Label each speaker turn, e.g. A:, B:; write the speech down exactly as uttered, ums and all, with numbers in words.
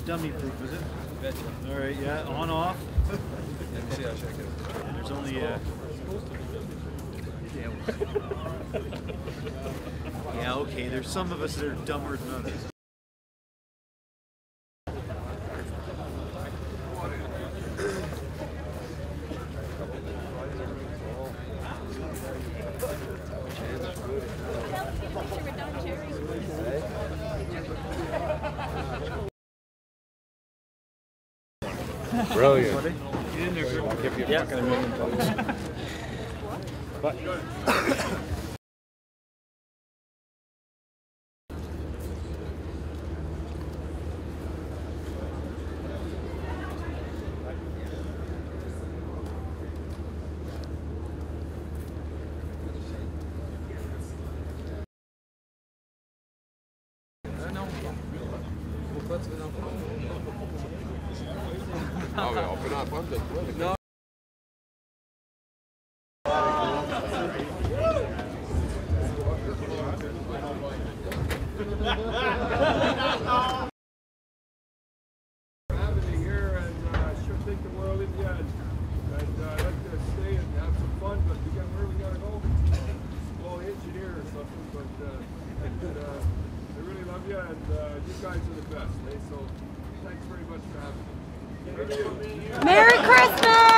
A: dummy proof, is it? All right, yeah, on off. And there's only uh, yeah, okay, there's some of us that are dumber than others.
B: Brilliant.
A: Get in there,
B: I'll give you
A: yeah.
B: fucking a million bucks. But Ah ouais, on peut en prendre de toi. Non.
C: Having you here, and uh, sure think the world of you, and, and uh, I'd like to stay and have some fun, but we got where we gotta go. Well, engineer or something, but uh, and, uh, I really love you, and uh, you guys are the best. Eh? So thanks very much for having me.
D: Merry Christmas!